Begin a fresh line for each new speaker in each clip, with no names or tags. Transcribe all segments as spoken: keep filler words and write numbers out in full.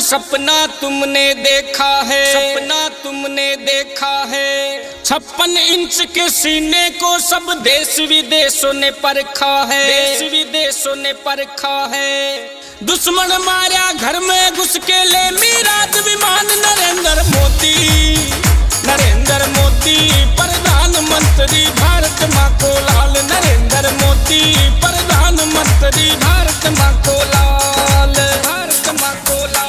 सपना तुमने देखा है, सपना तुमने देखा है। छप्पन इंच के सीने को सब देश विदेशों ने परखा है, देश विदेशों ने परखा है। दुश्मन मारा घर में घुस के ले मिराज विमान। नरेंद्र मोदी, नरेंद्र मोदी प्रधानमंत्री भारत माँ को लाल। नरेंद्र मोदी प्रधानमंत्री भारत माँ को लाल, भारत माँ को लाल।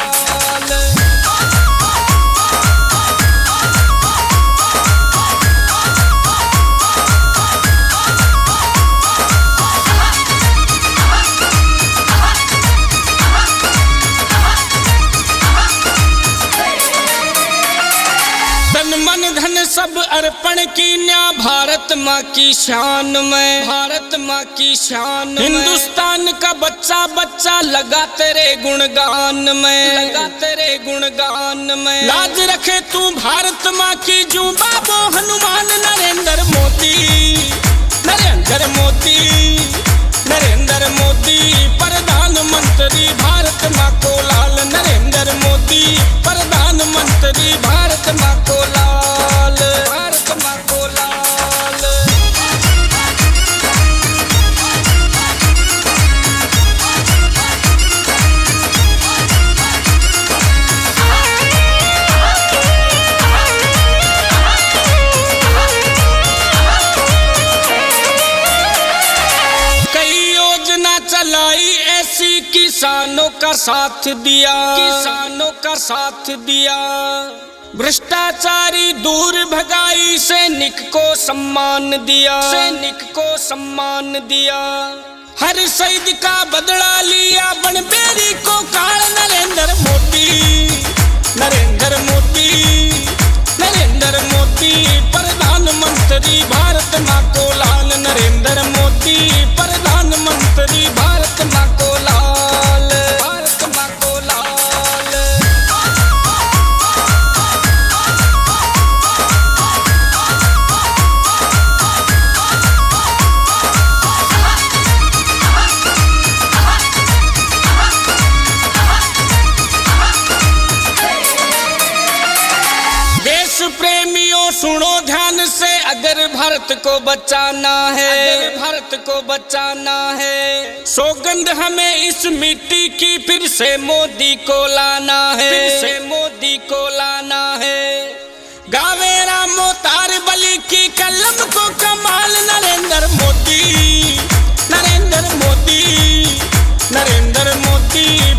मन धन सब अर्पण की न्या भारत माँ की शान में, भारत माँ की शान में। हिंदुस्तान का बच्चा बच्चा लगा तेरे गुणगान में, लगा तेरे गुणगान में। लाज रखे तू भारत माँ की जू बाबो हनुमान। नरेंद्र मोदी, नरेंद्र मोदी, नरेंद्र मोदी प्रधानमंत्री भारत माँ को लाल। नरेंद्र मोदी प्रधानमंत्री भारत माँ को लाल, भारत माँ को लाल। चलाई ऐसी किसानों का साथ दिया, किसानों का साथ दिया। भ्रष्टाचारी दूर भगाई, सैनिक को सम्मान दिया, सैनिक को सम्मान दिया। हर शहीद का बदला लिया, बनबेरी को काल। नरेंद्र मोदी, नरेंद्र मोदी, नरेंद्र मोदी प्रधानमंत्री भारत माँ को लाल। नरेंद्र मोदी प्रधानमंत्री भारत माँ को लाल, भारत माँ को लाल। प्रेमियों सुनो ध्यान से, अगर भारत को बचाना है, अगर भारत को बचाना है, सौगंध हमें इस मिट्टी की फिर से मोदी को लाना है, फिर से मोदी को लाना है। गावे रामो तार बलि की कलम को कमाल। नरेंद्र मोदी, नरेंद्र मोदी, नरेंद्र मोदी